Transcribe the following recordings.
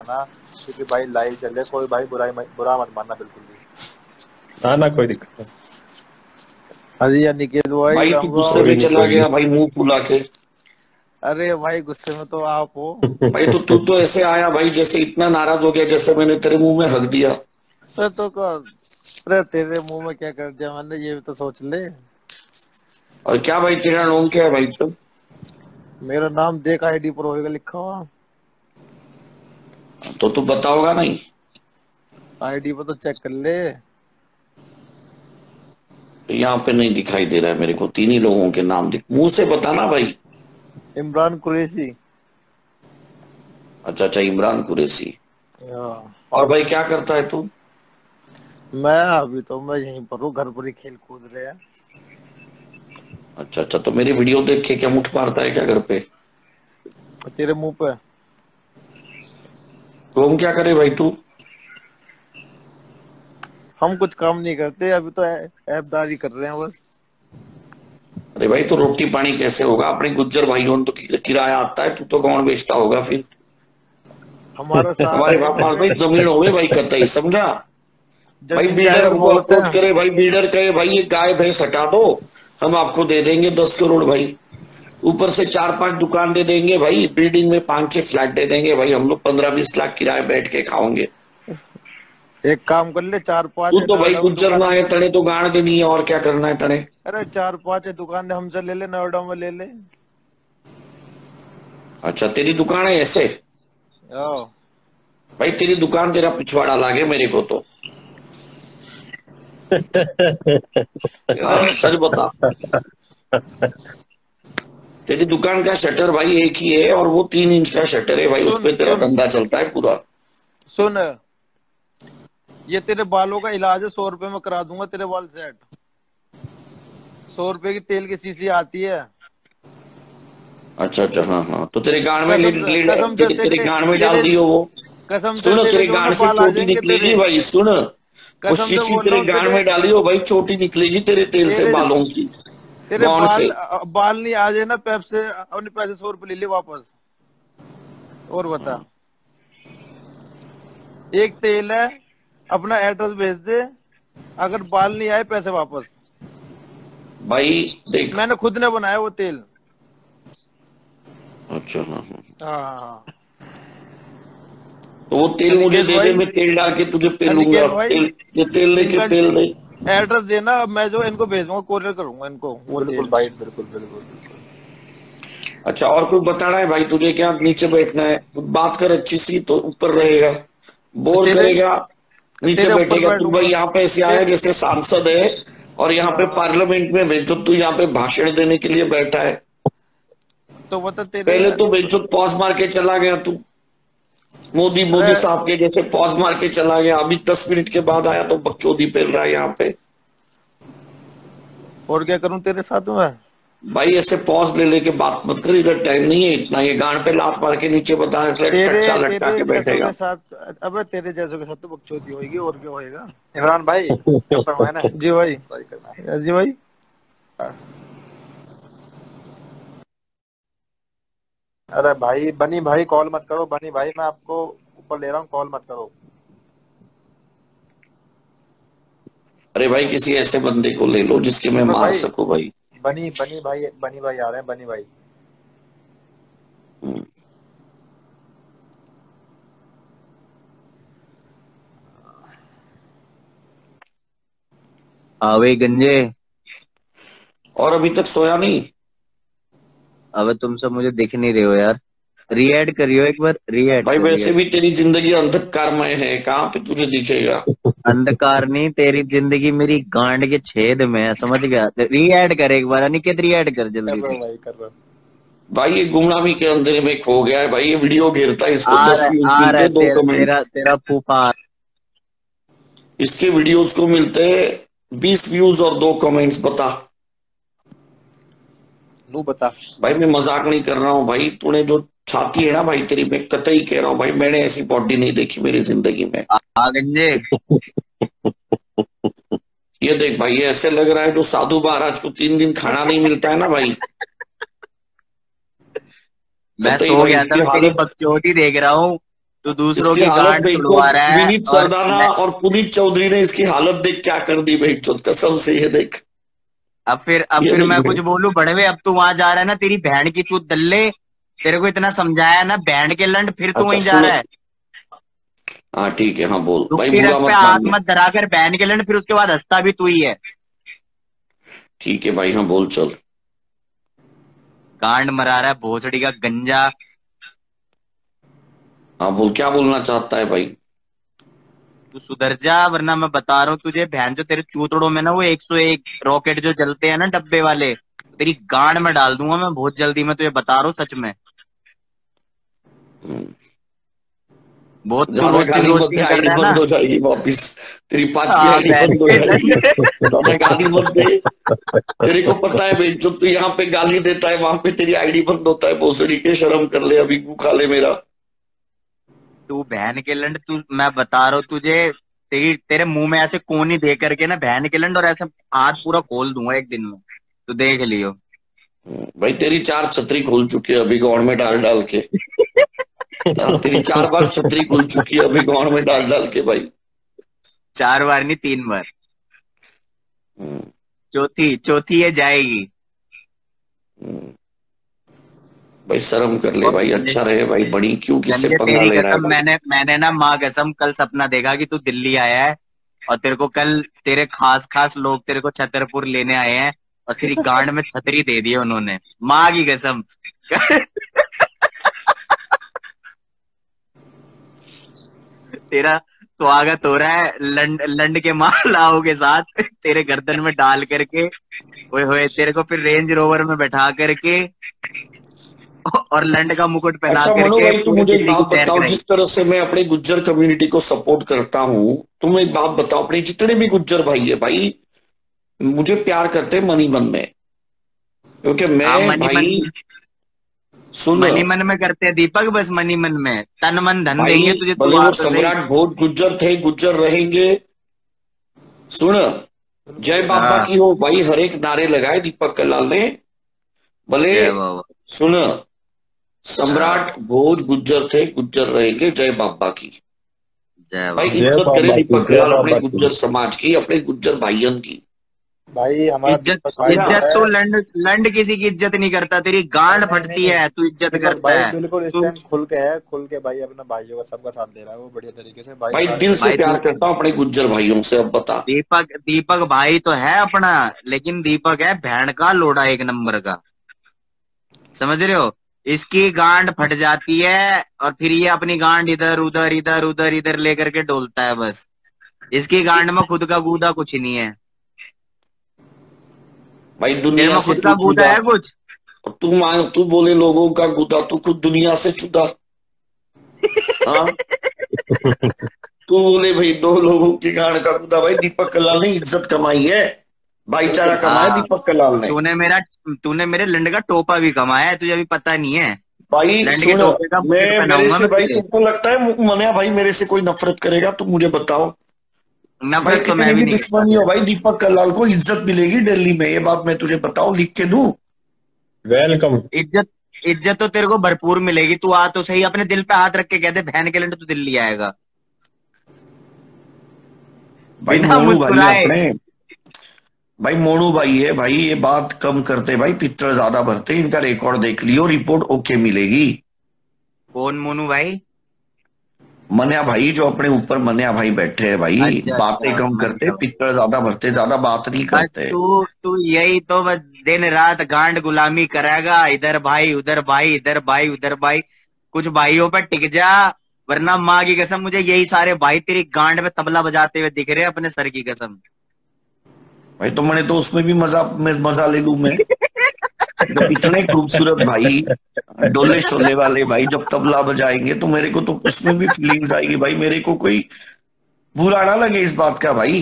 रखना, क्योंकि भाई लाइव चल रहे, कोई भाई बुरा मत मानना बिल्कुल भी। ना ना कोई दिक्कत नहीं। हाँ जी अनिकेत भाई, भाई तू राम गुस्से राम। कोई में नहीं चला कोई गया भाई, मुंह फुला के। अरे भाई गुस्से में तो आप हो। भाई नहीं। तो तू तो ऐसे आया भाई जैसे इतना नाराज हो गया जैसे मैंने तेरे मुंह में हक दिया। अरे तो अरे तेरे मुंह में क्या कर दिया मैंने, ये भी तो सोच ले। और क्या भाई तेरा नाम क्या है भाई तो? मेरा नाम देख आईडी पर होएगा लिखा हुआ। तो तू बताओगा नहीं? आईडी पर तो चेक कर ले। यहाँ पे नहीं दिखाई दे रहा है मेरे को, तीन ही लोगों के नाम दिख, मुंह से बताना भाई। इमरान कुरैशी। अच्छा अच्छा, इमरान कुरैशी। हाँ। और भाई क्या करता है तू? मैं अभी तो मैं यहीं पर हूँ, घर पर ही खेल कूद रहे हैं। अच्छा अच्छा, तो मेरी वीडियो देख के क्या मुठ मारता है क्या घर पे? तेरे मुंह पे। तो हम क्या करे भाई तू? हम कुछ काम नहीं करते अभी तो, ऐपदारी कर रहे हैं बस। अरे भाई तो रोटी पानी कैसे होगा? अपने गुज्जर भाइयों तो किराया आता है, तू तो कौन बेचता होगा फिर? हमारा साथ हमारे है पास भाई जमीन हो गई भाई, कतई समझा? भाई जमीन बिल्डर जायदाद हमको बहुत है। अप्रोच करे भाई, बिल्डर कहे भाई ये गाय भैंस हटा दो, हम आपको दे देंगे 10 करोड़ भाई। ऊपर से 4-5 दुकान दे देंगे भाई, बिल्डिंग में 5-6 फ्लैट दे देंगे भाई, हम लोग 15-20 लाख किराए बैठ के खाओगे। एक काम कर ले, चार तू पांच तो भाई नोएडा में गुज्जर ना दुकान है दे। तने तो गाड़ देनी है, और क्या करना है तने? अरे चार पांच दुकान हमसे ले ले, नोएडा में ले ले। अच्छा तेरी दुकान है ऐसे? ओ। भाई तेरी दुकान तेरा पिछवाड़ा लागे मेरे को तो। हाँ, सच बता। तेरी दुकान का शटर भाई एक ही है, और वो 3 इंच का शटर है भाई, उस सुन पे तेरा सुन धंधा चलता है पूरा। सुन, ये तेरे बालों का इलाज है, 100 रुपए में करा दूंगा तेरे बाल सेट। 100 रुपए की तेल की शीशी आती है। अच्छा अच्छा, हाँ हाँ, तो तेरे गांड में कसम से तेरे गांड में डाल तेरे दियो वो। कसम से सुन, तेरे तेरे जो है ना गांड से बाल आ चोटी जाएंगे तेरे। निकलेगी भाई, सुन। वो कसम से शीशी बोल रहा तेरे हूँ गांड तेरे। में डाली हो भाई, चोटी निकलेगी तेरे तेल से, तेरे बालों की। तेरे गौंड बाल से। बाल नहीं आ जाए ना पैप से, अपने पैसे 100 रुपए ले ले वापस। और बता। एक तेल है, अपना एड्रेस भेज दे, अगर बाल नहीं आए पैसे वापस। भाई देख। मैंने खुद ने बनाया वो तेल। अच्छा हाँ हाँ। हाँ हाँ हाँ। तो वो तेल मुझे अनिकेत दे दे, भाई, मैं तेल डाल के तुझे पेलूंगा। अनिकेत भाई, तेल, ये तेल लेके इनका पेल दे। एड्रेस देना, अब मैं जो इनको भेजूंगा, कोरियर करूंगा इनको वो बिल्कुल तेल। भाई, बिल्कुल बिल्कुल बिल्कुल। अच्छा और कुछ बताना है भाई तुझे? क्या नीचे बैठना है? बात कर अच्छी सी तो ऊपर रहेगा, बोर तेरे करेगा नीचे तेरे ऊपर बैठेगा। तू भाई बैठूंगा। यहाँ पे ऐसे आया तेरे जैसे सांसद है, और यहाँ पे हाँ, पार्लियामेंट में बेंचो तू यहाँ पे भाषण देने के लिए बैठा है। तो बता तेरे। पहले तो बेंचो पॉज मार के चला गया तू, मोदी अरे मोदी साहब के जैसे पॉज मार के चला गया, अभी 10 मिनट के बाद आया तो बकचोदी पेल रहा है यहाँ पे। और क्या करूं तेरे साथ में। भाई ऐसे पॉज ले लेके बात मत कर, इधर टाइम नहीं है इतना, ये गांड पे लात मार के नीचे बता तेरे टट्टा लटका तेरे के जैसों के बैठेगा। साथ, अबे तेरे जैसों के साथ तो बकचोदी होगी, और क्या होएगा। इमरान भाई करता हूँ मैंने। जी भाई। भाई करना है। जी भाई। अरे भाई बनी भाई, कॉल मत करो बनी भाई, मैं आपको ऊपर ले रहा हूँ, कॉल मत करो। अरे भाई किसी ऐसे बंदे को ले लो जिसके मैं अबे मार भाई, सकूं भाई। बनी बनी भाई आ रहे हैं, बनी भाई। हम्म। आवे गंजे। और अभी तक सोया नहीं? अबे तुम सब मुझे दिख नहीं रहे हो यार, रीएड करियो एक बार, रीएड भाई वैसे करियो। भी तेरी जिंदगी अंधकारमय है, कहाँ पे तुझे दिखेगा? अंधकार नहीं, तेरी जिंदगी मेरी गांड के छेद में है, समझ गया? रीएड कर एक बार, अनिकेत रीएड कर कर जल्दी रहा हूँ से। भाई, कर रहा हूँ। भाई ये गुमनामी के अंधेरे में खो गया है भाई, ये वीडियो घेरता है, इसको आ 10 रहा व्यूज आ रहा मिलते, है, 2 कमेंट। तेरा फूफा। इसके वीडियोस को मिलते हैं 20 व्यूज और 2 कमेंट्स, बता। लू बता। भाई मैं मजाक नहीं कर रहा हूँ भाई, तूने जो छाती है ना भाई तेरी, मैं कतई कह रहा हूँ भाई, मैंने ऐसी बॉडी नहीं देखी मेरी जिंदगी में। गंजे। ये देख भाई, ये ऐसे लग रहा है जो साधु महाराज को 3 दिन खाना नहीं मिलता है ना भाई, मैं कतई सो भाई गया था, इसकी मैं तेरी हालत। बकचोदी देख रहा हूँ। तू दूसरों इसकी की हालत गांड देख तुड़वा रहा है विनीत और सरदाना और पुनीत चौधरी ने इसकी हालत देख क्या कर दी भाई, चौथ कसम से ये देख, अब ये फिर देख मैं भाई। कुछ बोलूं बड़वे? अब तू वहां जा रहा है ना, तेरी बहन की तू दल्ले, तेरे को इतना समझाया ना बहन के लंड, फिर तू अच्छा वहीं जा सुनो, रहा है। हाँ ठीक है, हाँ बोल भाई, दुखी बुरा रग पे मत हाथ मानिए। मत धरा कर बहन के लंड, फिर उसके बाद हंसता भी तू ही है। ठीक है भाई, हाँ बोल चल। गांड मरा रहा है भोसड़ी का गंजा। हाँ बोल, क्या बोलना चाहता है भाई? तू सुधर जा, वरना मैं बता रहा हूँ तुझे, बहन जो तेरे चूतड़ों में ना वो 101 रॉकेट जो जलते हैं ना डब्बे वाले, तेरी गांड में डाल दूंगा मैं बहुत जल्दी, मैं तुझे बता रहा हूँ सच में। हम्म, बहुत तू ज्यादा रोस्टी गाली मत रोस्टी दे, कर आईडी रहा है बंद ना। हो जाएगी वापिस, तेरी 5वीं हाँ आईडी बहन बंद हो के जाएगी। लंड। ज्यादा गाली मत दे, तेरे को पता है भाई, जो तू यहाँ पे गाली देता है वहां पे तेरी आईडी बंद होता है, भोसड़ी के, शर्म कर ले, अभी गू खा ले मेरा। तू बहन के लंड, तू, मैं बता रहा हूँ तुझे, तेरे मुंह में ऐसे कोनी दे करके ना बहन के लंड, और ऐसे हाथ पूरा खोल दूंगा एक दिन में, तू देख लियो। भाई तेरी 4 छतरी खुल चुकी है अभी गाँव में डाल डाल के। हाँ, तेरी 4 बार छतरी खुल चुकी है अभी गाँव में डाल डाल के भाई। 4 बार नहीं 3 बार, हम्म, चौथी चौथी ये जाएगी। हम्म। भाई शर्म कर ले और भाई, अच्छा रहे भाई, बड़ी क्यों किससे गंजे पंगा तेरी ले रहा है कसम, भाई? मैंने ना माँ कसम कल सपना देखा कि तू दिल्ली आया है, और तेरे को कल तेरे खास खास लोग तेरे को छतरपुर लेने आए हैं, और तेरी गांड में छतरी दे दी है उन्होंने, माँ की कसम। तेरा स्वागत हो रहा है लंड लंड के मालाओं के साथ, तेरे गर्दन में डाल करके, ओए होए, तेरे को फिर रेंज रोवर में बैठा करके, और लंड का मुकुट पहना अच्छा मनु करके भाई, तुम पूरे मुझे एक दिल्ली की बात सैर बताओ, कराई। जिस तरह से मैं अपने गुज्जर कम्युनिटी को सपोर्ट करता हूँ, तुम एक बात बताओ, अपने जितने भी गुज्जर भाई है भाई, मुझे प्यार करते हैं मनी मन में, क्योंकि हाँ मैं मनी मन, भाई, सुन मनी मन में करते हैं दीपक, बस मनी मन में, तन मन धन भाई, देंगे तुझे, तू भले आ वो तो सही। सम्राट भोज गुज्जर थे, गुज्जर रहेंगे। सुन, जय बाबा हाँ की हो भाई, हर एक नारे लगाए दीपक कल्लाल ने, भले। जय बाबा। सुन, हाँ सम्राट भोज गुज्जर थे, गुज्जर रहेंगे, जय बाबा की। जय भाई बाबा। जय इज्जत करे बाबा की, दीपक जय कल्लाल अपने बाबा की। गुज्जर समाज की, अपने गुज्जर भाइयों की। भाई हमारा इज्जत, दीपक भाई जो समझा? इज्जत है। तो लंड लंड किसी की इज्जत नहीं करता, तेरी नहीं गांड नहीं नहीं फटती नहीं, है, तू इज्जत दीपक करता भाई है बिल्कुल इस तू। टाइम खुल के भाई अपना भाइयों का सबका साथ दे रहा है वो बढ़िया तरीके से भाई, भाई सारे दिल से भाई प्यार तू, करता हूं अपने गुज्जर भाइयों से, अब बता। दीपक दीपक भाई तो है अपना, लेकिन दीपक है भैंड का लोड़ा एक नंबर का, समझ रहे हो? इसकी गांड फट जाती है, और फिर ये अपनी गांड इधर उधर इधर उधर इधर लेकर के डोलता है बस, इसकी गांड में खुद का गूदा कुछ नहीं है। भाई तेरे दुनिया में से खुद तू का गूदा जुदा, है कुछ? और तू मान, तू बोले लोगों का गुदा, तू खुद दुनिया से जुदा। हाँ, तू बोले भाई दो लोगों की गांड का गुदा, भाई दीपक कलाल ने इज्जत कमाई है, भाईचारा कमाया हाँ, दीपक कलाल ने। तूने मेरा, तूने मेरे लंड का टोपा भी कमाया है, तुझे अभी पता नहीं है। भाई लंड के सुन, टोपे का मुकुट मैं मेरे पहनाऊंगा से मैं भाई, तुझे। तुमको लगता है मनिया भाई मेरे से कोई नफरत करेगा? तुम मुझे बताओ। भाई नफरत तो कितनी मैं भी भी नहीं करता दुश्मनी हो तेरे भाई, से। दीपक कलाल को इज्जत मिलेगी दिल्ली में, ये बात मैं तुझे बताऊं, लिख के दूं? वेलकम। इज्जत, इज्जत तो तेरे को भरपूर मिलेगी, तू आ तो सही, अपने दिल पे हाथ रख के कहते बहन के लंड तू दिल्ली आएगा भाई बिना मोनू भाई है मुस्कुराए। अपने, भाई मोनू भाई है भाई, ये बात कम करते भाई, पिक्चर ज्यादा भरते, इनका रिकॉर्ड देख लियो, रिपोर्ट ओके मिलेगी। कौन मोनू भाई? मन्या भाई जो अपने ऊपर मन्या भाई बैठे हैं भाई, अच्छा बातें अच्छा, कम करते, मनिया भाई। पिक्चर ज्यादा भरते, ज्यादा बात नहीं बस करते। तू तू यही तो बस दिन रात गांड गुलामी करेगा, इधर भाई उधर भाई, इधर भाई उधर भाई, कुछ भाइयों पर टिक जा, वरना माँ की कसम मुझे यही सारे भाई तेरी गांड में तबला बजाते हुए दिख रहे हैं अपने सर की कसम। भाई तो मैंने तो उसमें भी मजा ले लूं मैं, जब इतने खूबसूरत भाई, डोले शोले वाले भाई जब तबला बजाएंगे तो मेरे को तो उसमें भी फीलिंग्स आएगी भाई, मेरे को कोई बुरा ना लगे इस बात का भाई।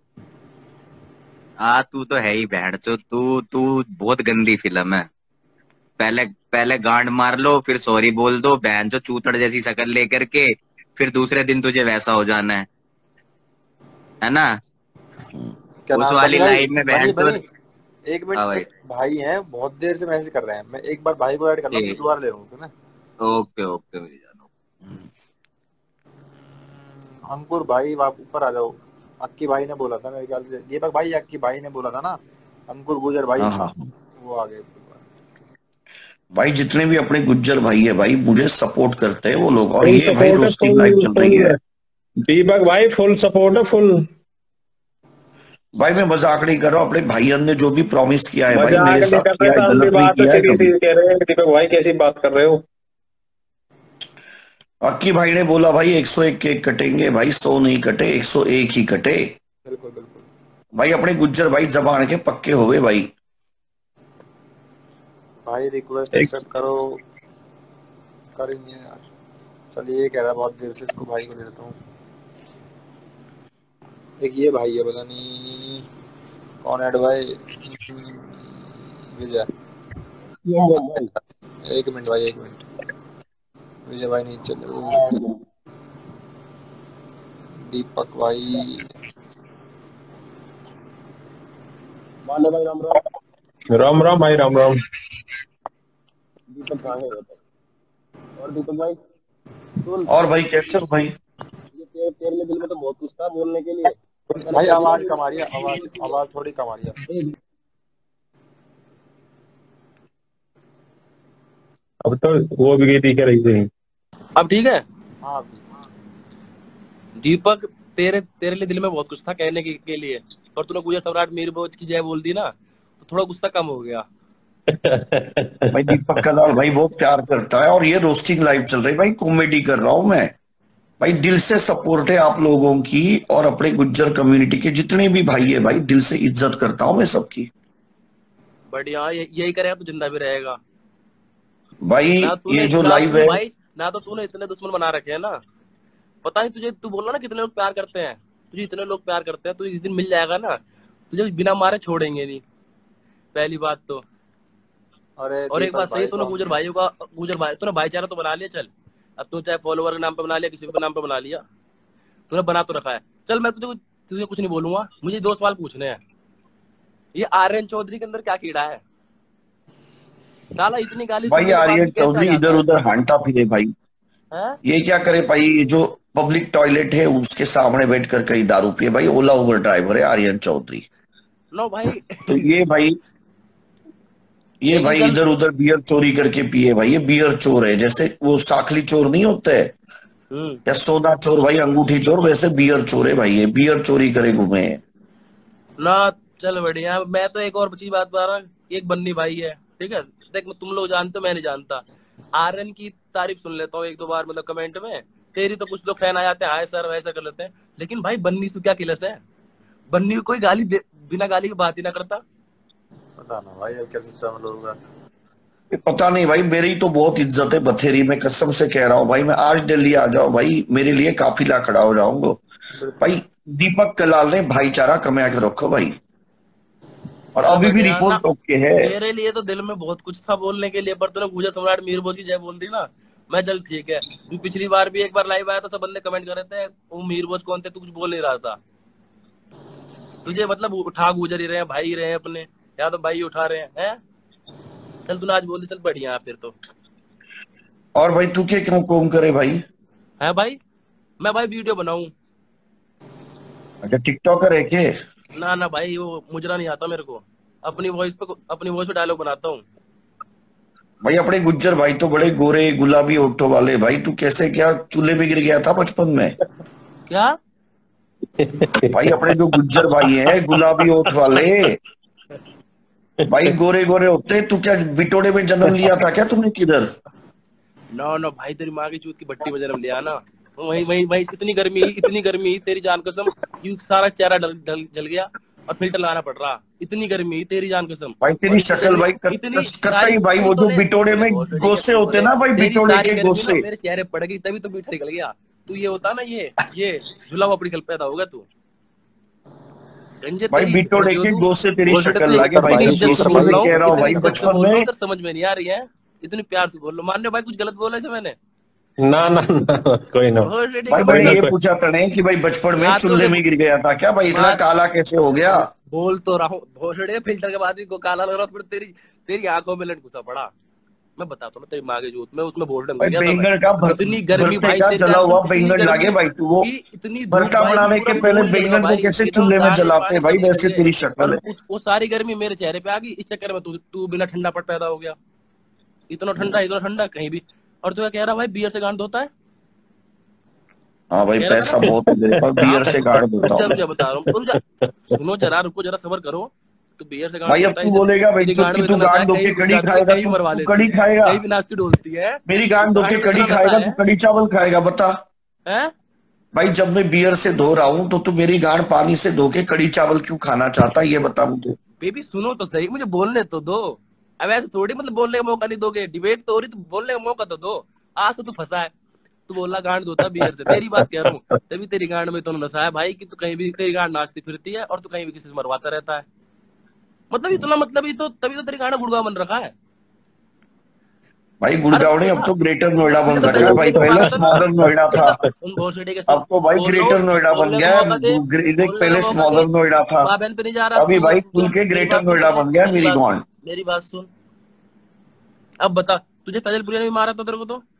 तू तो है ही बहन चो, तू तू बहुत गंदी फिल्म है। पहले पहले गांड मार लो, फिर सॉरी बोल दो बहन चो चूतड़ जैसी शक्ल लेकर के, फिर दूसरे दिन तुझे वैसा हो जाना है ना? क्या उस नाम बनी वाली भाई? लाइन में बनी बहन चो। बनी। एक हाँ मिनट, भाई, एक भाई हैं बहुत देर से मैसेज कर रहे हैं, मैं एक बार भाई को ऐड कर लूँ फिर ठीक, दोबारा ले लूँ, है ना? ओके ओके मेरी जानो। अंकुर भाई आप ऊपर आ जाओ। अक्की भाई ने बोला था मेरे ख्याल से, दीपक भाई अक्की भाई ने बोला था ना, अंकुर गुजर भाई, हाँ हाँ वो आ गए। भाई, जितने भी अपने गुज्जर भाई है भाई, मुझे सपोर्ट करते हैं वो लोग। और फुल ये भाई सपोर्ट है, रोस्टिंग लाइव फुल चल रही है फुल। दीपक भाई फुल सपोर्ट है, फुल। भाई। मैं मजाक नहीं कर रहा हूँ, अपने भाईयन ने जो भी प्रॉमिस किया है भाई मेरे मजाक नहीं साथ कर रहे किया है, थे हम भी, गलत नहीं बात तो किया है सीधी कभी। सी कह रहे हैं। दीपक भाई कैसी बात कर रहे हो? अक्की भाई ने बोला भाई 101 केक कटेंगे भाई, 100 नहीं कटे, 101 ही कटे। बिल्कुल बिल्कुल भाई अपने गुज्जर भाई जबान के पक्के हो गए भाई। भाई, रिक्वेस्ट एक एक्सेप्ट करो, करेंगे यार। चलिए, ये कह रहा है बहुत देर से, इसको भाई को दे देता हूँ। एक ये भाई है, पता नहीं कौन ऐड भाई, विजय। एक मिनट भाई, एक मिनट, विजय भाई नहीं चले, दीपक भाई। माने भाई राम राम। राम राम भाई, राम राम। दीपक कहाँ है बता। और दीपक भाई सुन, और भाई कैसे हो भाई? ये तेरे दिल में तो बहुत कुछ था बोलने के लिए। भाई आवाज कम आ रही है, आवाज आवाज थोड़ी कम आ रही है। अब तो वो भी दिख रही थी। अब ठीक है। हाँ अभी। दीपक, तेरे तेरे लिए दिल में बहुत कुछ था कहने के लिए, और तूने गुजर सम्राट मीर भोज की जय बोल दी ना, तो थोड़ा गुस्सा कम हो गया। भाई दीपक कलाल भाई बहुत प्यार करता है, और ये रोस्टिंग लाइव चल रही है भाई, कॉमेडी कर रहा हूं मैं भाई। दिल से सपोर्ट है आप लोगों की, और अपने गुज्जर कम्युनिटी के जितने भी भाई है भाई, दिल से इज्जत करता हूं मैं सबकी। बढ़िया, यही करेगा तो जिंदा भी रहेगा भाई ना। ये जो लाइव है भाई ना, तो तूने इतने दुश्मन बना रखे हैं ना, पता नहीं तुझे। तू बोल रहा ना कितने लोग प्यार करते हैं, तुझे इतने लोग प्यार करते हैं, तू इस दिन मिल जाएगा ना, तुझे बिना मारे छोड़ेंगे नहीं, पहली बात तो। अरे और एक बात सही, तूने गुजर भाई तूने भाईचारा तो बना लिया। चल, अब तू चाहे फॉलोवर के नाम पे बना लिया, किसी के नाम पे बना लिया, तूने बना तो रखा है। चल, मैं तुझे कुछ नहीं बोलूंगा, मुझे 2 सवाल पूछने हैं। ये आर्यन चौधरी के अंदर क्या कीड़ा है? साला इतनी गाली भाई। आर्यन चौधरी इधर उधर हांटा फिरे भाई, है? ये क्या करे भाई? ये जो पब्लिक टॉयलेट है उसके सामने बैठकर कई दारू पिए भाई। ओला उबर ड्राइवर है आर्यन चौधरी। नो भाई। तो ये भाई इधर उधर बियर चोरी करके पिए भाई। ये बियर चोर है, जैसे वो साखली चोर नहीं होते या सोना चोर भाई, अंगूठी चोर, वैसे बियर चोर है भाई। ये बियर चोरी करे घूमे ना। चल बढ़िया। मैं तो एक और चीज बात बता रहा हूँ, एक बन्नी भाई है, ठीक है। देख, तुम लोग जानते हो, मैं नहीं जानता। आर्यन की तारीफ सुन लेता हूँ 1-2 बार, मतलब कमेंट में। तेरी तो कुछ लोग फैन आ जाते हैं, हाय सर वैसा कर लेते हैं, लेकिन भाई बन्नी से क्या किलस है? बन्नी को कोई बिना गाली की बात ही ना करता। पता ना भाई अब क्या सिस्टम है लोगों का। पता नहीं भाई, मेरी तो बहुत इज्जत है बथेरी में, कसम से कह रहा हूँ भाई। मैं आज दिल्ली आ जाओ भाई, मेरे लिए काफिला खड़ा हो जाऊंगा भाई। दीपक कलाल ने भाईचारा कमा के रखो भाई, और अभी भी रिपोर्ट ओके है। मेरे लिए तो दिल में बहुत कुछ था बोलने के लिए, पर तूने गुजर सम्राट मीर भोज की जय बोल दी ना, मैं चल ठीक है। पिछली बार भी एक बार लाइव आया तो सब बंदे कमेंट कर रहे थे वो मीर भोज कौन थे, तू कुछ बोल नहीं रहा था। तुझे मतलब उठा गुजर ही रहे हैं, भाई रहे हैं अपने, या तो भाई उठा रहे हैं। चल तूने आज बोल दी, चल बढ़िया फिर तो। और भाई तू क्या क्यों कौन करे भाई? है भाई मैं भाई वीडियो बनाऊं। अच्छा, टिकटॉकर है के? ना भाई, वो मुजरा नहीं आता मेरे को, अपनी वॉइस पे डायलॉग बनाता हूँ भाई। अपने गुज्जर भाई तो बड़े गोरे गुलाबी होठों वाले भाई, तू कैसे क्या चूल्हे में गिर गया था बचपन में? क्या भाई अपने जो गुज्जर भाई हैं गुलाबी होठ वाले भाई, गोरे गोरे होते, तू क्या बिटोड़े में जन्म लिया था क्या तुमने किधर? नो भाई, तेरी माँ की चूत की भट्टी में जन्म लिया ना, वही इतनी गर्मी तेरी जान कसम, सारा चेहरा जल गया और फिल्टर लगाना पड़ रहा। इतनी गर्मी तेरी जान कसम भाई, तेरी शक्ल भाई कतई भाई, वो जो बिटोड़े में गोसे होते ना भाई, बिटोड़े के गोसे मेरे चेहरे पड़ गई, तभी तो मीठा निकल गया। तू ये होता ना, ये झुला हुआ अपनी कल पैदा होगा तू भाई। बिटोड़े के गोसे तेरी शक्ल लगे भाई, कह रहा हूँ भाई। बचपन में समझ में नहीं आ रही है, इतनी प्यार से बोल लो। मान लो भाई कुछ गलत बोला है मैंने? ना कोई ना भाई। मैंने ये पूछा था नहीं कि भाई बचपन में चूल्हे में गिर गया था क्या भाई? इतना काला कैसे हो गया? बोल तो रहा हूँ, भोसड़े फिल्टर के बाद भी काला लग रहा था, तेरी आंखों में लट घुसा पड़ा। मैं बताता हूँ तेरी माँ के जूत में उसमें बोल भाई बैंगन का इतनी गर्मी भाई का तेरे जला यहाँ हुआ इतनी बैंगन लागे गर्मी भाई तू वो कि इतनी धूप भरता भाई बनाने पूरा के पहले खून जल गया बैंगन को भाई, कैसे एकदम चूल्हे में दाने जलाते पानी हैं भाई, सब निकल वैसे गए। तेरी शक्ल और है। वो सारी गर्मी मेरे चेहरे पे आ गई, इस चक्कर में तू बिना ठंडा पट पैदा हो गया। इतना ठंडा कहीं भी। और तू क्या कह रहा भाई बियर से गांड धोता है? हाँ भाई कह रहा था पैसा ना? बहुत है मेरे पास, बियर से गाड़ देता रुक हूँ। जा बता रहा हूँ, रुक जा, सुनो जरा, रुको जरा, सबर करो। तो बियर से गांड भाई अब धोता है, तू बोलेगा भाई तेरी चुप गांड की में तू इतना नशा गांड है, धो कहीं के भी घुस कड़ी जाती है, खाएगा, कहीं भी मरवा तू लेती कड़ी है, खाएगा, कहीं भी नाश्ती डोलती है। मेरी गांड धो के गांड में कड़ी इतना नशा खाएगा, है, तू कड़ी चावल खाएगा बता। हैं? भाई जब मैं बियर से धो रहा हूँ तो तू मेरी गांड पानी से धो के कड़ी चावल क्यों खाना चाहता है, ये बता मुझे। बेबी सुनो तो सही, मुझे बोलने तो दो। अब ऐसे थोड़ी मतलब बोलने का मौका नहीं दोगे, डिबेट तो हो रही, तो बोलने का मौका तो दो। आज तो तू फंसा है, तू बोला गांड धोता बियर से, तेरी बात कह रहा हूँ। तभी तेरी गांड में तो नशा है भाई कि तू कहीं भी, तेरी गांड नाचती फिरती है और तू कहीं भी किसी से मरवाता रहता है। मतलब इतना मतलब ही तो, तभी तो तेरी गांड गुड़गांव बन रखा है। भाई गुड़गांव ने अब तो ग्रेटर नोएडा बन तुझे तो रखा है भाई, पहले स्मॉलर नोएडा था, सुन भोसड़ी के, अब तो भाई ग्रेटर नोएडा बन गया है। पहले स्मॉलर नोएडा था, माँ बहन पे नहीं जा रहा अभी तू। भाई खुल के मेरी ग्रेटर बात सुन नोएडा पहले, बन गया है मेरी गांड। मेरी बात सुन। अब बता, तुझे फैजलपुरिया ने भी मारा था तेरे को तो?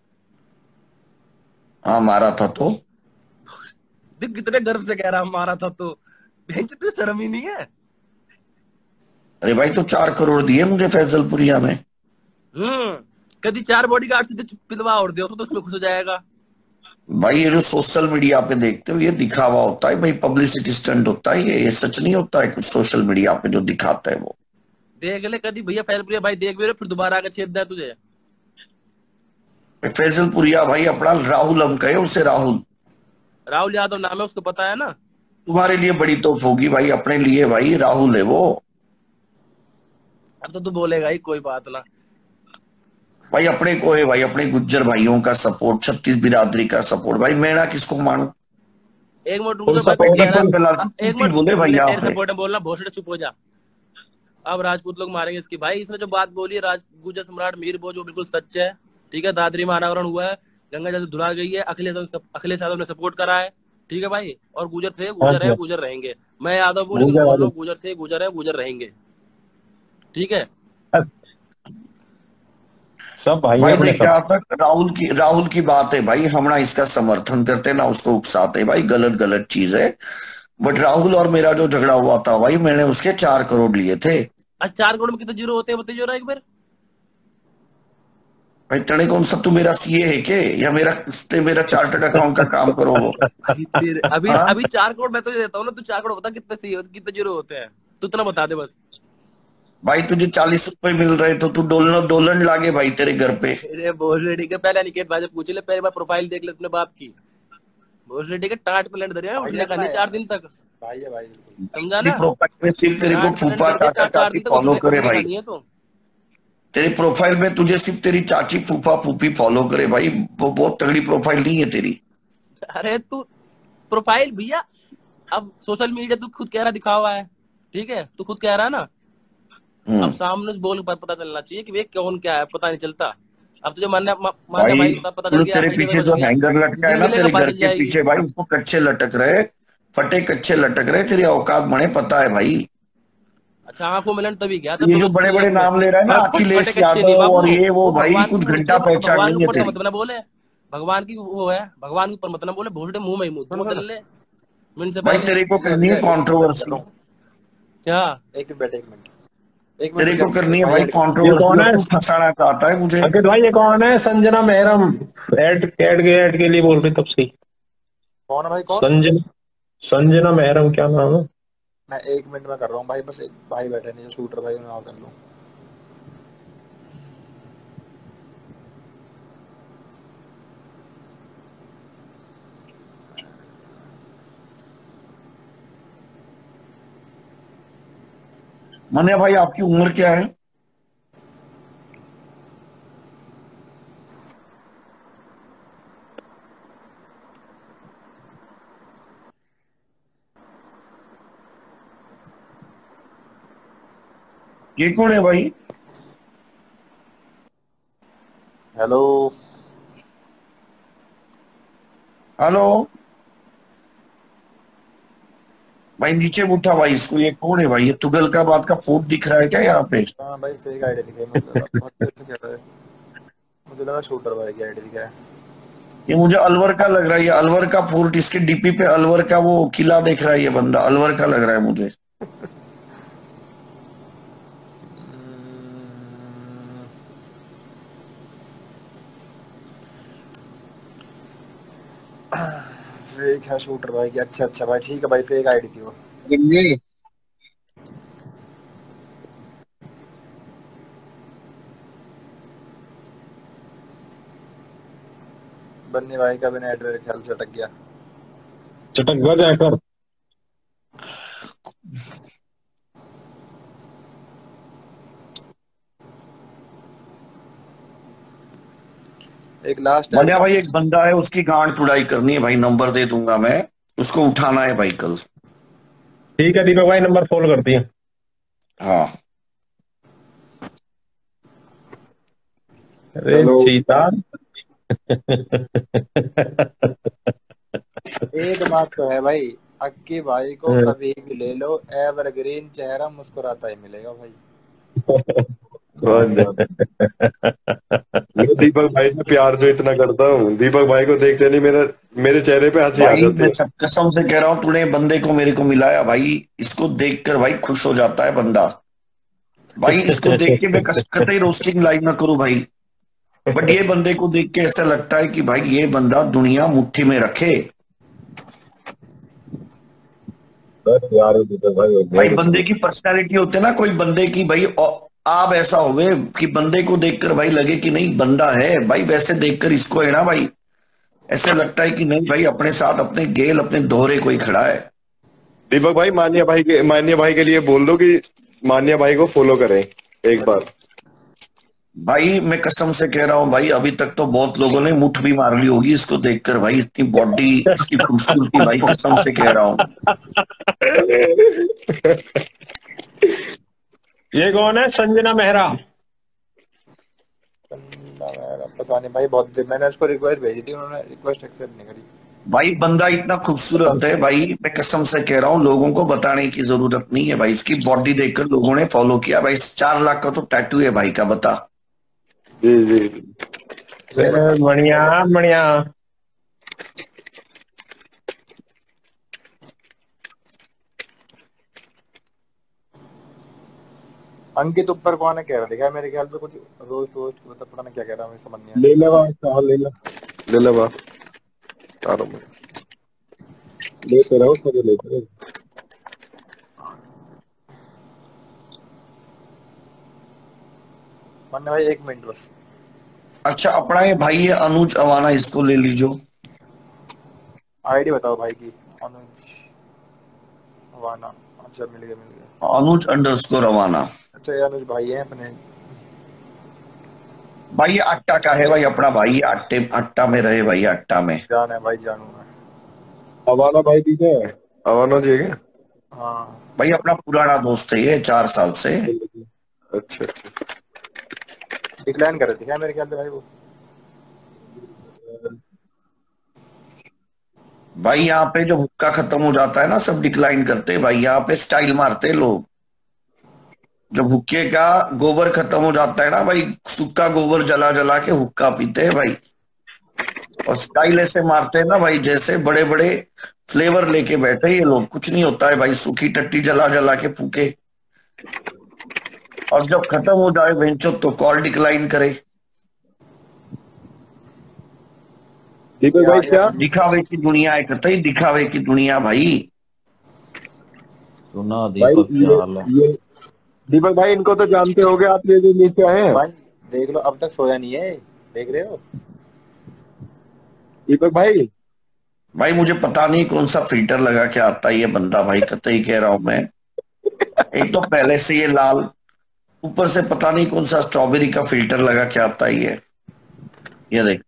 हाँ मारा था तो। देख कितने गर्व से कह रहा मारा था तो। बहन तुझे शर्म ही नहीं है? अरे भाई तो 4 करोड़ दिए मुझे फैजलपुरिया में। कभी 4 बॉडीगार्ड से पिलवा और दो तो उसमें खुश हो जाएगा। भाई ये जो सोशल मीडिया पे देखते हो ये दिखावा होता है भाई, पब्लिसिटी स्टंट होता है, ये सच नहीं होता है कुछ सोशल मीडिया पे जो दिखाता है वो। देख ले कभी भैया फैजलपुरिया भाई, देख भी रहे फिर दोबारा आकर छेद दे तुझे। फैजलपुरिया भाई अपना राहुल हम कहे उसे, राहुल यादव नाम है, उसको पता है ना। तुम्हारे लिए बड़ी तोप होगी भाई, अपने लिए भाई राहुल है वो। अब तो तू बोलेगा ही, कोई बात ना भाई अपने को है भाई, अपने गुज्जर भाइयों का सपोर्ट, 36 बिरादरी का सपोर्ट भाई, मैं ना किसको मानू। एक मिनट रुक कौन जा सा भाई, पहले कह रहा- कौन गला एक मिनट बोले भाई तेरे आपने। सपोर्ट में बोलना, भोसड़े चुप हो जा। अब राजपूत लोग मारेंगे इसकी। भाई इसने जो बात बोली है, गुर्जर सम्राट मीर भोज, वो बिल्कुल सच है। ठीक है, दादरी में अनावरण हुआ है, गंगा जल धुला गई है, अखिलेश यादव ने सपोर्ट करा है। ठीक है भाई, और गुजर थे, गुजर है, गुजर रहेंगे। मैं यादव हूँ लेकिन बोल रहा हूँ गुजर थे, गुजर है, गुजर रहेंगे। ठीक है सब भाई भाई अपने देख सब। जहाँ तक राहुल की बात है भाई, हम ना इसका समर्थन करते ना उसको उकसाते भाई, गलत चीज है। बट राहुल और मेरा जो झगड़ा हुआ था भाई, मैंने उसके 4 करोड़ लिए थे। आज 4 करोड़ में कितने जीरो होते हैं बताइए जरा एक बार। भाई तने कौन सा तू मेरा सीए है के, या मेरा चार्टर्ड अकाउंट का काम करो वो। अभी हाँ? अभी 4 करोड़ मैं तो देता हूँ ना, तू 4 करोड़ बता कितने सही, कितने जीरो होते हैं, तू इतना बता दे बस। भाई तुझे 40 रुपए मिल रहे तो तू डोलन लागे भाई तेरे घर पे। अरे भोसड़ी के, पहले अनिकेत भाई से पूछ ले, पहले बार प्रोफाइल देख ले अपने बाप की। भोसड़ी के टाट पे लड़ दरिया, उठने का नहीं 4 दिन तक। भाई है भाई, समझा ना? प्रोफाइल में सिर्फ तेरे को फूफा चाचा चाची फॉलो करे भाई, तो तेरे प्रोफाइल में तुझे सिर्फ तेरी चाची फूफा फूफी फॉलो करे भाई, वो बहुत तगड़ी प्रोफाइल नहीं है तेरी। अरे तू प्रोफाइल भैया, अब सोशल मीडिया तू खुद कह रहा दिखा हुआ है, ठीक है, तू खुद कह रहा है ना। अब सामने बोल पता चलना चाहिए कि वे कौन क्या है, पता नहीं चलता। अब तुझे मानना भाई पता चल गया, तेरे पीछे जो हैंगर लटका है ना तेरे घर के पीछे भाई, उसको कच्चे लटक रहे, फटे कच्चे लटक रहे, तेरी औकात बने पता है भाई। अच्छा आंखों मिलन तभी गया, ये जो बड़े बड़े नाम ले रहा है ना अखिलेश यादव और ये वो भाई, कुछ घंटा पहचान नहीं है तेरी। मत ना बोले, भगवान की वो है, भगवान के ऊपर मत ना बोले, भोसड़े मुंह में ही मुंह बदल ले भाई तेरे को करनी है कंट्रोवर्सी क्या? एक मिनट तेरे को करनी है भाई ये कौन है? कंट्रोवर्सी, फंसाना चाहता है मुझे। अंकित भाई ये कौन है? संजना मेहरम ऐड के लिए बोल रही तब से। कौन है भाई, कौन? संजना मेहरम, क्या नाम है? मैं 1 मिनट में कर रहा हूँ भाई, बस एक भाई बैठे नहीं, शूटर भाई मैं कर लूँ। मनिया भाई आपकी उम्र क्या है? ये कौन है भाई? हेलो हेलो भाई नीचे उठा भाई इसको, ये कौन है भाई? ये तुगलकाबाद का फोर्ट दिख रहा है क्या यहाँ पे? हाँ भाई फेक आईडी दिखाई मुझे, बहुत देर से कह रहा है। मुझे लगा शूटर भाई की आईडी दिखाई। ये मुझे अलवर का लग रहा है, ये अलवर का फोर्ट, इसके डीपी पे अलवर का वो किला देख रहा है, ये बंदा अलवर का लग रहा है मुझे। फेक है शूटर भाई की। अच्छा अच्छा भाई ठीक है भाई, फेक आईडी थी वो। जी बन्नी भाई का भी नेटवर्क ख्याल से अटक गया। चटक गया जाकर। एक लास्ट बढ़िया भाई, एक बंदा है उसकी गांड तुड़ाई करनी है भाई, नंबर दे दूंगा मैं, उसको उठाना है भाई कल। ठीक है दीपक भाई, नंबर फॉलो करती है। हाँ अरे चीता। एक बात तो है भाई, अक्की भाई को कभी भी ले लो, एवरग्रीन चेहरा मुस्कुराता ही मिलेगा भाई। मैं दीपक भाई से प्यार जो इतना करता हूँ, दीपक भाई को देखते नहीं मेरे चेहरे पे हंसी आ भाई, जाती मैं है। सब कसम से कह रहा हूँ, तूने बंदे को मेरे को मिलाया भाई, इसको देखकर भाई खुश हो जाता है बंदा भाई। इसको देख के मैं कतई रोस्टिंग लाइव ना करूं भाई, बट ये बंदे को देख के ऐसा लगता है कि भाई ये बंदा दुनिया मुट्ठी में रखे बस यार दीपक भाई। बंदे की पर्सनालिटी होते ना, कोई बंदे की भाई आप ऐसा होवे कि बंदे को देखकर भाई लगे कि नहीं बंदा है भाई, वैसे देखकर इसको है ना भाई, ऐसे लगता है कि नहीं भाई अपने साथ अपने गेल अपने दोहरे कोई खड़ा है। दीपक भाई मान्या भाई के लिए बोल दो कि मान्या भाई को फॉलो करें एक बार। भाई मैं कसम से कह रहा हूँ भाई, अभी तक तो बहुत लोगों ने मुठ भी मार ली होगी इसको देखकर भाई, इतनी बॉडी इसकी खूबसूरती भाई, कसम से कह रहा हूँ। ये कौन है? संजना मेहरा। पता नहीं भाई, बहुत दिन मैंने उसको रिक्वेस्ट भेजी थी, उन्होंने रिक्वेस्ट एक्सेप्ट नहीं करी। भाई बंदा इतना खूबसूरत है भाई, मैं कसम से कह रहा हूँ, लोगों को बताने की जरूरत नहीं है भाई, इसकी बॉडी देखकर लोगों ने फॉलो किया भाई। 4 लाख का तो टैटू है भाई का, बता। जी जी बढ़िया बढ़िया। अंकित ऊपर कौन है कह रहा देखा मेरे ख्याल से, कुछ रोस्ट वोस्ट मतलब पता नहीं क्या कह रहा हूँ, समझ नहीं ले ले बा तारो में लेते रहो सब लेते रहो। मान्य भाई 1 मिनट बस। अच्छा अपना ये भाई है अनुज अवाना, इसको ले लीजो। आईडी बताओ भाई की। अनुज अवाना। अच्छा मिल गया। अनुज _ अवाना। अच्छा ये अनुज भाई है अपने। भाई ये अट्टा का है भाई, अपना भाई अट्टा में रहे भाई, अट्टा में जान है भाई, जानू मैं। अवाना भाई ठीक है, अवाना जी क्या? हाँ भाई अपना पुराना दोस्त है ये 4 साल से। अच्छा अच्छा डिक्लाइन कर रहे थे क्या मेरे ख्याल से भाई वो। भाई यहाँ पे जो हुक्का खत्म हो जाता है ना, सब डिक्लाइन करते हैं भाई, यहाँ पे स्टाइल मारते हैं लोग। जब हुक्के का गोबर खत्म हो जाता है ना भाई, सूखा गोबर जला जला के हुक्का पीते हैं भाई, और स्टाइल ऐसे मारते हैं ना भाई, जैसे बड़े बड़े फ्लेवर लेके बैठे ये लोग। कुछ नहीं होता है भाई, सूखी टट्टी जला जला के फूके, और जब खत्म हो जाए वेंचो तो कॉल डिक्लाइन करे। दीपक भाई क्या दिखावे की दुनिया है, कतई दिखावे की दुनिया भाई। सुना दीपक क्या हाल है? ये दीपक भाई इनको तो जानते होगे आप, ये जो नीचे आए हैं। भाई देख लो अब तक सोया नहीं है, देख रहे हो दीपक भाई। भाई मुझे पता नहीं कौन सा फिल्टर लगा के आता है ये बंदा भाई, कतई कह रहा हूं मैं। एक तो पहले से ये लाल, ऊपर से पता नहीं कौन सा स्ट्रॉबेरी का फिल्टर लगा के आता है ये देख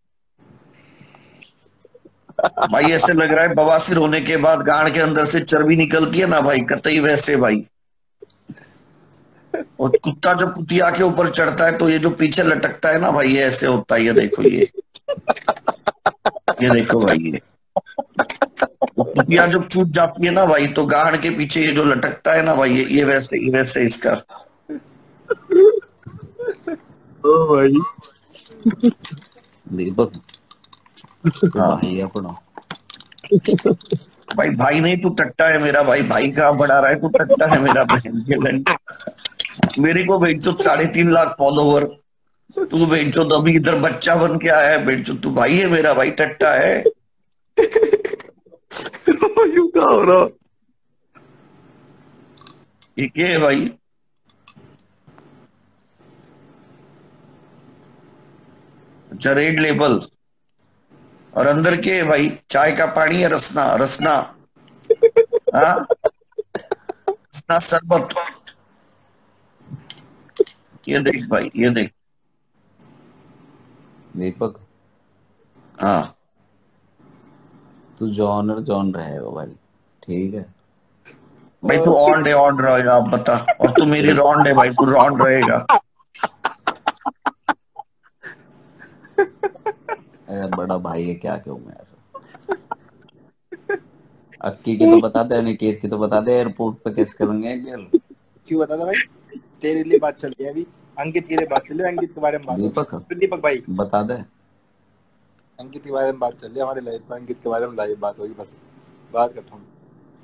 भाई, ऐसे लग रहा है बवासीर होने के बाद गांड के अंदर से चर्बी निकलती है ना भाई, कतई वैसे भाई। और कुत्ता जब कुतिया के ऊपर चढ़ता है तो ये जो पीछे लटकता है ना भाई, ये ऐसे होता है। ये देखो ये देखो भाई, ये रुपया जब छूट जाती है ना भाई, तो गाहड़ के पीछे ये जो लटकता है ना भाई, ये वैसे इसका। ओ भाई दीपक तो हाँ भाई है अपना। भाई, भाई नहीं तू टट्टा है मेरा भाई। भाई कहाँ बढ़ा रहा है, तू टट्टा है मेरा बहन के लंड। मेरे को बेचो 3.5 लाख फॉलोवर, तू बेचो तो अभी इधर बच्चा बन के आया है। बेचो तू भाई है मेरा भाई, टट्टा है। यू क्या हो रहा? ये क्या है भाई? अच्छा, रेड लेबल। और अंदर के भाई चाय का पानी है, रसना रसना, हाँ रसना शरबत। ये देख भाई, ये देख। दीपक हाँ तू जॉनर जॉन रहेगा भाई, ठीक है। भाई तू ऑन रहेगा, आप बता। और तू मेरी रॉन्ड है भाई, तू रॉन्ड रहेगा। अरे बड़ा भाई है, क्या क्यों मैं ऐसा। अक्की की तो बता दे, अनिकेत की तो बता दे, एयरपोर्ट पे केस करेंगे गर्ल। क्यों बता दे भाई, तेरे लिए बात चल रही है अभी, अंकित के लिए बात चल रही है, अंकित के बारे में बात। दीपक भाई बता दे, अंकित के बारे में बात चल रही है हमारे लाइव पे, अंकित के बारे में लाइव बात होगी, बस बात करता हूँ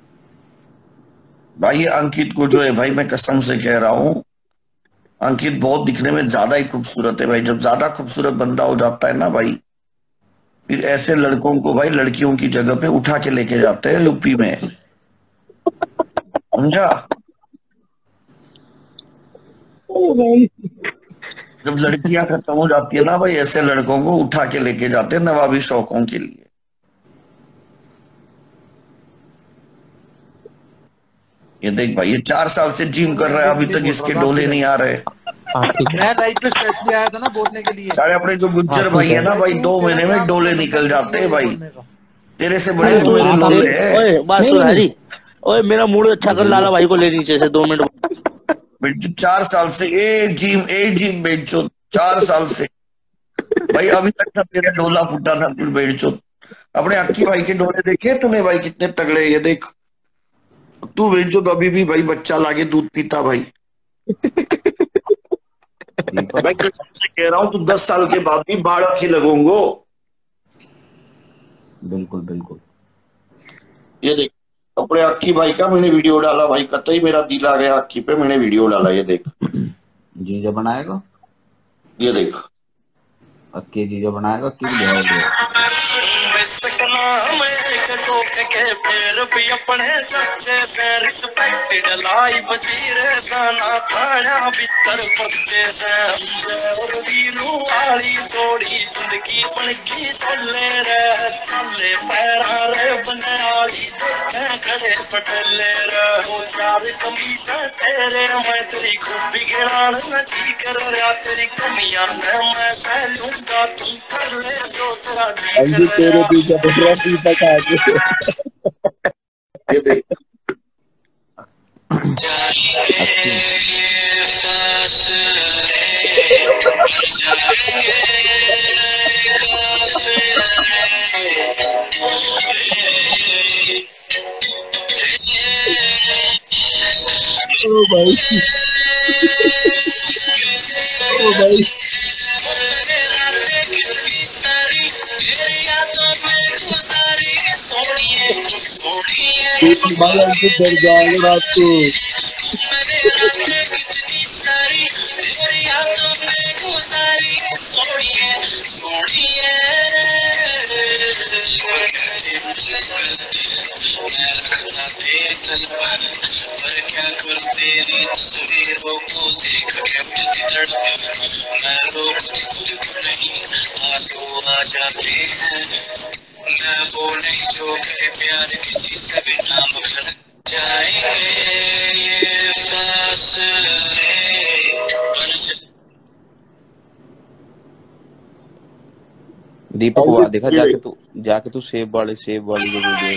भाई। अंकित को जो है भाई, मैं कसम से कह रहा हूँ, अंकित बहुत दिखने में ज्यादा ही खूबसूरत है भाई। जब ज्यादा खूबसूरत बंदा हो जाता है ना भाई, फिर ऐसे लड़कों को भाई लड़कियों की जगह पे उठा के लेके जाते हैं यूपी में, समझा? जब लड़कियां खत्म हो जाती है ना भाई, ऐसे लड़कों को उठा के लेके जाते हैं नवाबी शौकों के लिए। ये देख भाई, ये 4 साल से जिम कर रहा है, अभी तक इसके डोले नहीं आ रहे। मैं लाइव पे स्पेशली आया था ना बोलने के लिए। सारे अपने जो गुज्जर भाई है ना भाई, 2 महीने में डोले निकल जाते हैं भाई। तेरे से बड़े तो मेरे डोले हैं। ओए बात सुन हरी, ओए मेरा मूड अच्छा कर, लाला भाई को ले नीचे से 2 मिनट। बेचो 4 साल से एक जिम बेचो, 4 साल से भाई, अभी तक ना तेरा डोला फूटा ना कुछ बेचो। अपने अक्की भाई के डोले देखे तूने भाई, कितने तगड़े। ये देख तू बेचो तो अभी भी भाई बच्चा लाके दूध पीता भाई। मैं कसम से कह रहा हूँ, तू 10 साल के बाद भी बाढ़ अक्की लगोंगो। बिल्कुल बिल्कुल। ये देख अपने अक्की भाई का मैंने वीडियो डाला भाई, कतई मेरा दिल आ गया अक्की पे, मैंने वीडियो डाला। ये देख जीजा बनाएगा, ये देख अक्की जीजा बनाएगा, अक्की भी जाएगा। के फिर भी अपने चाचे से रिस्पेक्टेड लाइफ जी रे दाना थाना भीतर बच्चे से और वीरू वाली थोड़ी जिंदगी बन की चले रे, चले पैरा रे बनाली देखे खड़े पटले रे। वो 4 कमीज तेरे मैं तेरी खूबी गिरान जी कर रहा, तेरी कमियां मैं सहलूंगा, तू कर ले जो तेरा जी कर रहा। ओ भाई ओ भाई भाई अंकित डर जाएगा रात को। पर क्या कर तेरी तस्वीरों को देख के मैं रोकती खुद को नहीं, आंसू आ जाते हैं। मैं वो नहीं जो करे प्यार किसी से भी नाम भर जाएंगे ये फासले। दीपक वहां देखा, जाके तू सेब वाली जो वीडियो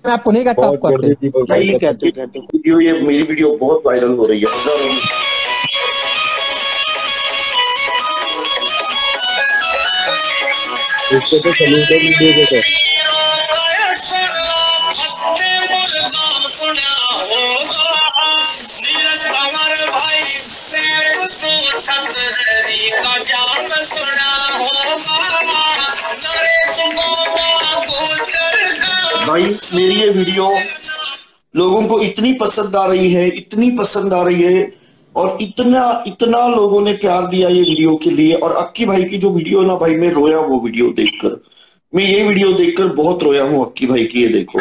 मैं आपको नहीं कहता, बहुत आपको कर दी दीपक भाई नहीं कहते वीडियो, ये मेरी वीडियो बहुत वायरल हो रही है। इसको तो सलूट वीडियो को तो भाई मेरी ये वीडियो लोगों को इतनी पसंद आ रही है, इतनी पसंद आ रही है, और इतना इतना लोगों ने प्यार दिया ये वीडियो के लिए। और अक्की भाई की जो वीडियो ना भाई, मैं रोया वो वीडियो देखकर, मैं ये वीडियो देखकर बहुत रोया हूँ अक्की भाई की। ये देखो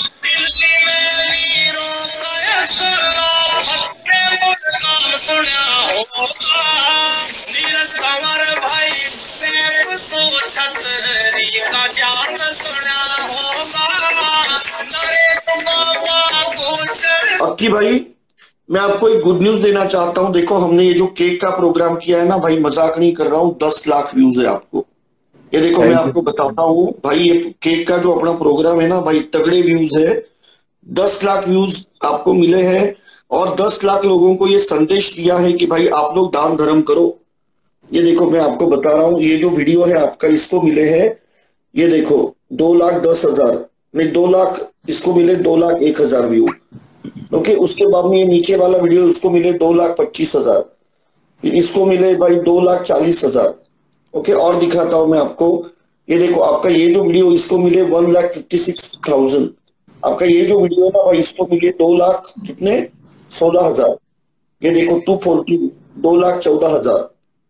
अक्की भाई, मैं आपको एक गुड न्यूज देना चाहता हूं। देखो हमने ये जो केक का प्रोग्राम किया है ना भाई, मजाक नहीं कर रहा हूँ, 10 लाख व्यूज है आपको। ये देखो मैं आपको बताता हूँ भाई, ये केक का जो अपना प्रोग्राम है ना भाई, तगड़े व्यूज है, 10 लाख व्यूज आपको मिले हैं। और 10 लाख लोगों को ये संदेश दिया है कि भाई आप लोग दान धर्म करो। ये देखो मैं आपको बता रहा हूँ, ये जो वीडियो है आपका, इसको मिले हैं, ये देखो 2,10,000 नहीं 2 लाख, इसको मिले 2,01,000 व्यू। ओके, उसके बाद में ये नीचे वाला वीडियो, इसको मिले 2,25,000, इसको मिले भाई 2,40,000। ओके, और दिखाता हूं मैं आपको, ये देखो आपका ये जो वीडियो, इसको मिले 1,56,000। आपका ये जो वीडियो है ना भाई, इसको मिले 2 लाख कितने 16,000। ये देखो 240, 2,14,000।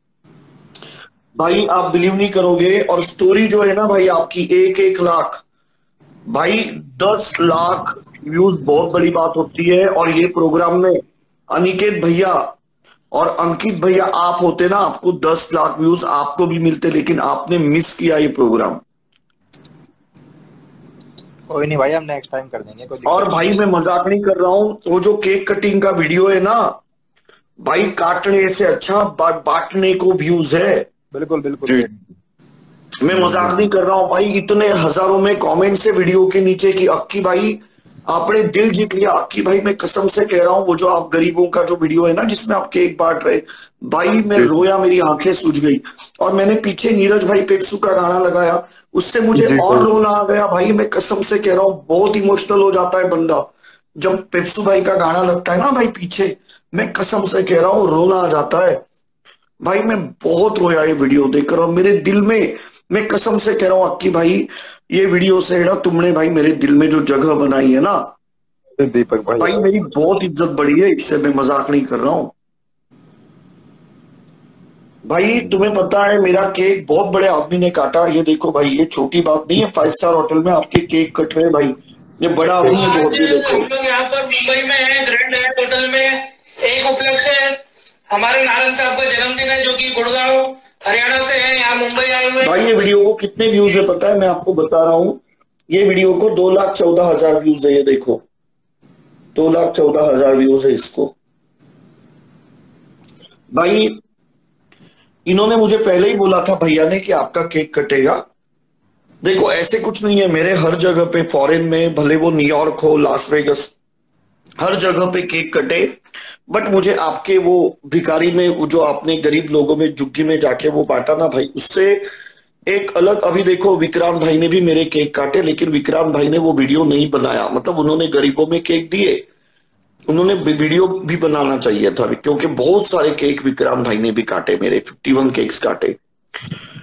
भाई आप बिलीव नहीं करोगे। और स्टोरी जो है ना भाई आपकी 1-1 लाख, भाई 10 लाख व्यूज बहुत बड़ी बात होती है। और ये प्रोग्राम में अनिकेत भैया और अंकित भैया आप होते ना, आपको 10 लाख व्यूज आपको भी मिलते, लेकिन आपने मिस किया ये प्रोग्राम। कोई नहीं भाई, हम नेक्स्ट टाइम कर देंगे, कोई दिक्कत और भाई मैं मजाक नहीं कर रहा हूं, वो जो केक कटिंग का वीडियो है ना भाई, काटने से अच्छा बांटने को व्यूज है। बिल्कुल बिल्कुल, मैं मजाक नहीं कर रहा हूं भाई, इतने हजारों में कमेंट्स है वीडियो के नीचे कि अक्की भाई आपने दिल जीत लिया। अक्की भाई मैं कसम से कह रहा हूं, वो जो आप गरीबों का जो वीडियो है ना जिसमें आप केक बांट रहे, भाई मैं रोया, मेरी आंखें सूज गई। और मैंने पीछे नीरज भाई पेप्सू का गाना लगाया, उससे मुझे और रोना आ गया भाई। मैं कसम से कह रहा हूँ, बहुत इमोशनल हो जाता है बंदा जब पेप्सू भाई का गाना लगता है ना भाई पीछे। मैं कसम से कह रहा हूँ, रोना आ जाता है भाई। मैं बहुत रोया ये वीडियो देखकर, और मेरे दिल में, मैं कसम से कह रहा हूँ अक्की भाई, ये वीडियो से ना तुमने भाई मेरे दिल में जो जगह बनाई है ना दीपक भाई, मेरी बहुत इज्जत बढ़ी है इससे, मैं मजाक नहीं कर रहा हूँ भाई। तुम्हें पता है मेरा केक बहुत बड़े आदमी ने काटा। ये देखो भाई, ये छोटी बात नहीं है, 5 स्टार होटल में आपके केक कट रहे हैं भाई, ये बड़ा आदमी है बहुत। देखो हम लोग यहाँ पर मुंबई में है, ग्रैंड हयात होटल में, एक उपलक्ष्य है, हमारे नारायण साहब का जन्मदिन है, जो कि गुड़गांव हरियाणा से है, यहाँ मुंबई आए हुए। भाई ये वीडियो को कितने व्यूज है पता है, मैं आपको बता रहा हूँ, ये वीडियो को 2,14,000 व्यूज है। ये देखो 2,14,000 व्यूज है इसको। भाई इन्होंने मुझे पहले ही बोला था भैया ने कि आपका केक कटेगा। देखो ऐसे कुछ नहीं है, मेरे हर जगह पे, फॉरेन में, भले वो न्यूयॉर्क हो, लास वेगस, हर जगह पे केक कटे, बट मुझे आपके वो भिखारी में, जो आपने गरीब लोगों में झुग्गी में जाके वो बांटा ना भाई, उससे एक अलग। अभी देखो विक्रांत भाई ने भी मेरे केक काटे, लेकिन विक्रांत भाई ने वो वीडियो नहीं बनाया, मतलब उन्होंने गरीबों में केक दिए, उन्होंने वीडियो भी बनाना चाहिए था, क्योंकि बहुत सारे केक विक्रांत भाई ने भी काटे, मेरे 51 केक्स काटे।